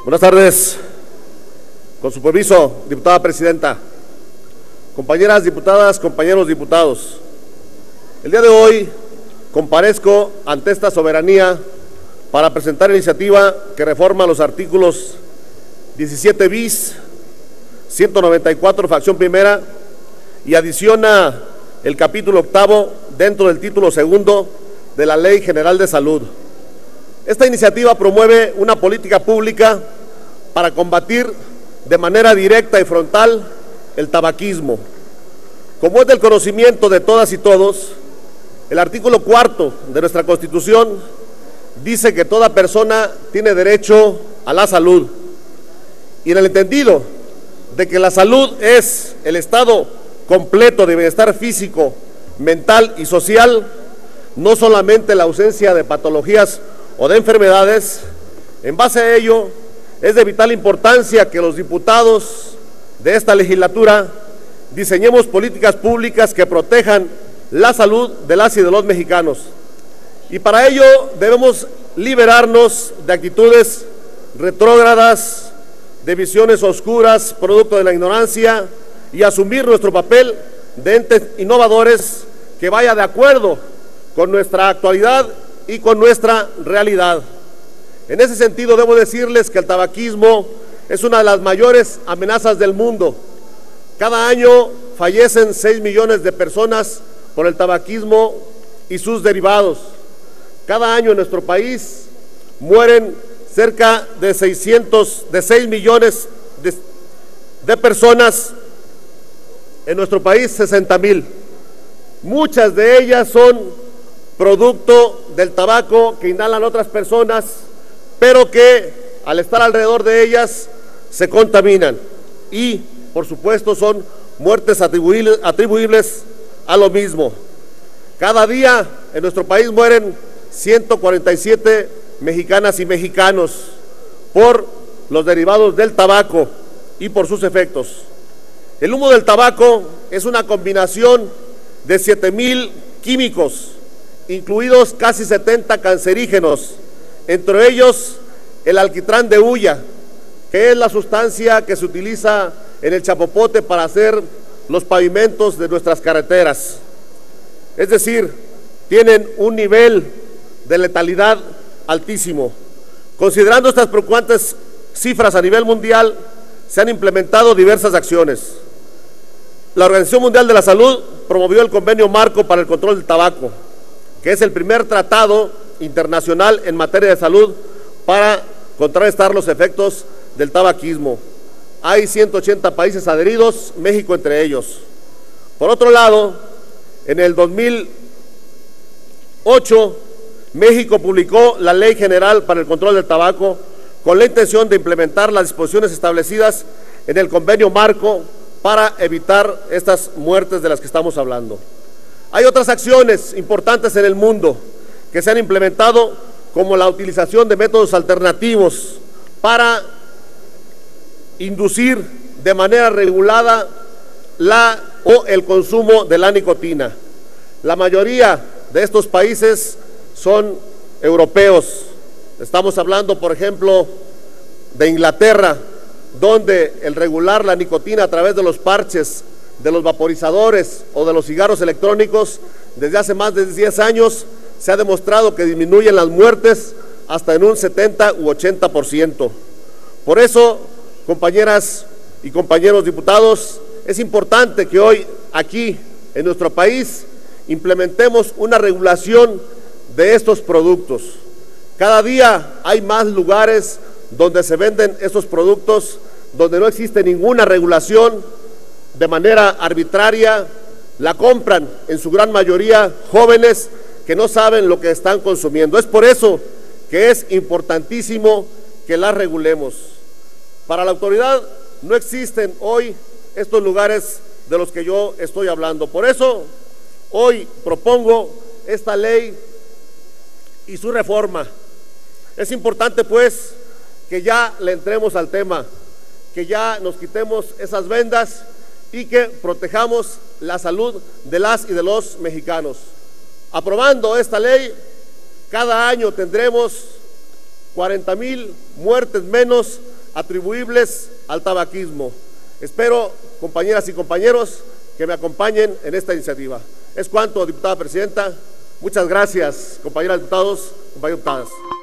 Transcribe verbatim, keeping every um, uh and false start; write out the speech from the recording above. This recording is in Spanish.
Buenas tardes. Con su permiso, diputada presidenta, compañeras diputadas, compañeros diputados, el día de hoy comparezco ante esta soberanía para presentar iniciativa que reforma los artículos diecisiete bis, ciento noventa y cuatro, fracción primera, y adiciona el capítulo octavo dentro del título segundo de la Ley General de Salud. Esta iniciativa promueve una política pública para combatir de manera directa y frontal el tabaquismo. Como es del conocimiento de todas y todos, el artículo cuarto de nuestra Constitución dice que toda persona tiene derecho a la salud, y en el entendido de que la salud es el estado completo de bienestar físico, mental y social, no solamente la ausencia de patologías o de enfermedades. En base a ello, es de vital importancia que los diputados de esta legislatura diseñemos políticas públicas que protejan la salud de las y de los mexicanos. Y para ello debemos liberarnos de actitudes retrógradas, de visiones oscuras, producto de la ignorancia, y asumir nuestro papel de entes innovadores que vaya de acuerdo con nuestra actualidad y con nuestra realidad. En ese sentido, debo decirles que el tabaquismo es una de las mayores amenazas del mundo. Cada año fallecen seis millones de personas por el tabaquismo y sus derivados. Cada año en nuestro país mueren cerca de seiscientos, de seis millones de, de personas. En nuestro país, sesenta mil. Muchas de ellas son producto del tabaco que inhalan otras personas, pero que al estar alrededor de ellas se contaminan, y por supuesto son muertes atribuibles, atribuibles a lo mismo. Cada día en nuestro país mueren ciento cuarenta y siete mexicanas y mexicanos por los derivados del tabaco y por sus efectos. El humo del tabaco es una combinación de siete mil químicos, incluidos casi setenta cancerígenos, entre ellos el alquitrán de hulla, que es la sustancia que se utiliza en el chapopote para hacer los pavimentos de nuestras carreteras. Es decir, tienen un nivel de letalidad altísimo. Considerando estas preocupantes cifras a nivel mundial, se han implementado diversas acciones. La Organización Mundial de la Salud promovió el Convenio Marco para el Control del Tabaco, que es el primer tratado internacional en materia de salud para contrarrestar los efectos del tabaquismo. Hay ciento ochenta países adheridos, México entre ellos. Por otro lado, en el dos mil ocho, México publicó la Ley General para el Control del Tabaco con la intención de implementar las disposiciones establecidas en el Convenio Marco para evitar estas muertes de las que estamos hablando. Hay otras acciones importantes en el mundo que se han implementado, como la utilización de métodos alternativos para inducir de manera regulada la o el consumo de la nicotina. La mayoría de estos países son europeos. Estamos hablando, por ejemplo, de Inglaterra, donde el regular la nicotina a través de los parches, de los vaporizadores o de los cigarros electrónicos desde hace más de diez años se ha demostrado que disminuyen las muertes hasta en un setenta u ochenta por ciento. Por eso, compañeras y compañeros diputados, es importante que hoy aquí en nuestro país implementemos una regulación de estos productos. Cada día hay más lugares donde se venden estos productos, donde no existe ninguna regulación, de manera arbitraria la compran en su gran mayoría jóvenes que no saben lo que están consumiendo. Es por eso que es importantísimo que la regulemos. Para la autoridad no existen hoy estos lugares de los que yo estoy hablando. Por eso hoy propongo esta ley y su reforma. Es importante pues que ya le entremos al tema, que ya nos quitemos esas vendas y que protejamos la salud de las y de los mexicanos. Aprobando esta ley, cada año tendremos cuarenta mil muertes menos atribuibles al tabaquismo. Espero, compañeras y compañeros, que me acompañen en esta iniciativa. Es cuanto, diputada presidenta. Muchas gracias, compañeras diputados, compañeras diputadas.